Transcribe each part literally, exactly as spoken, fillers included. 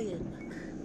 jednak.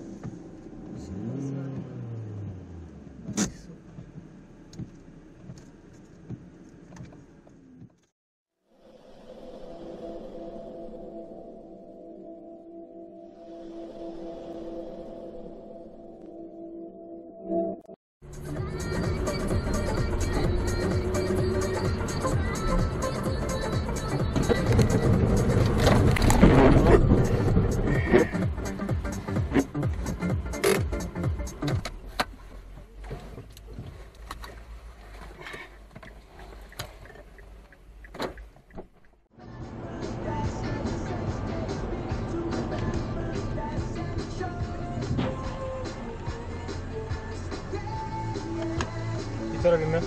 I co robimy?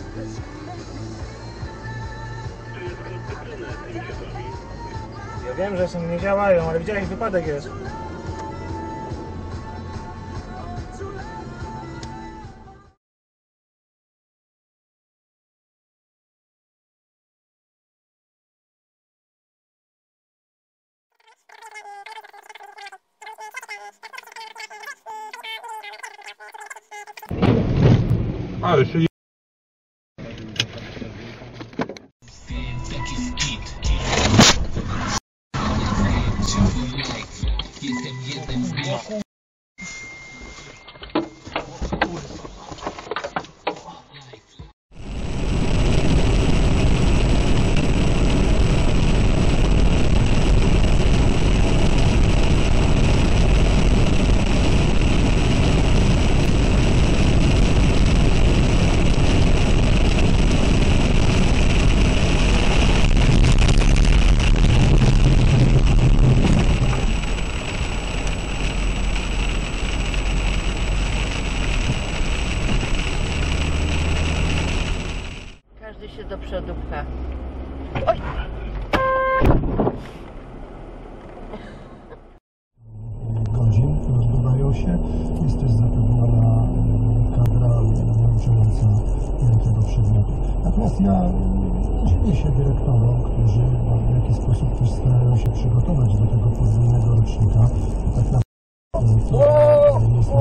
Ja wiem, że są nie działają, ale widziałeś, wypadek jest. Ale się Każdy się do przodu pcha. Oj! Godzin rozbywają się. Jest też zatrudniona kadra nauczająca tego przedmiotu. Natomiast ja dziwię się dyrektorom, którzy w jakiś sposób też starają się przygotować do tego podwójnego rocznika. Tak naprawdę to jest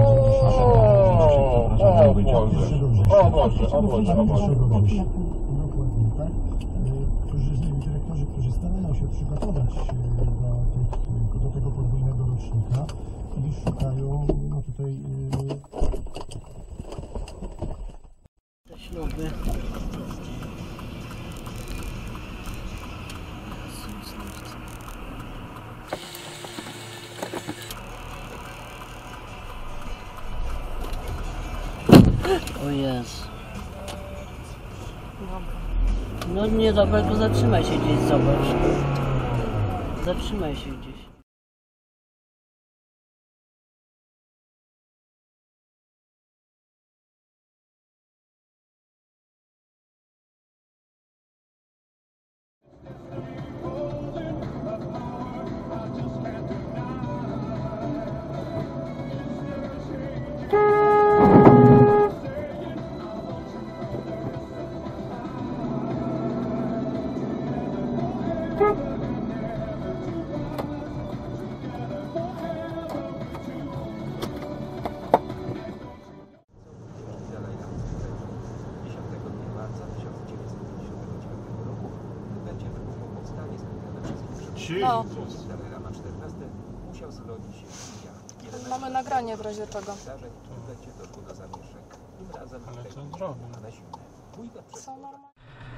O Boże, o Boże, o Boże. Dokładnie tak. Którzy, dyrektorzy, którzy starają się przygotować do, tych, do tego podwójnego rocznika i szukają no tutaj Te śluby. O Jezu. No nie dobra, to zatrzymaj się gdzieś, zobacz. Zatrzymaj się gdzieś. No. Musiał schronić się. Mamy nagranie w razie czego. Ale co zrobię? Są normalne.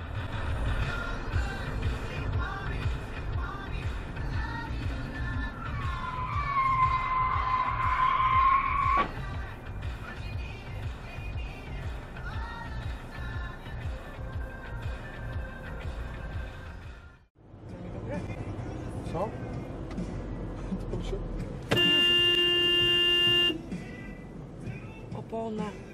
Co? Opona.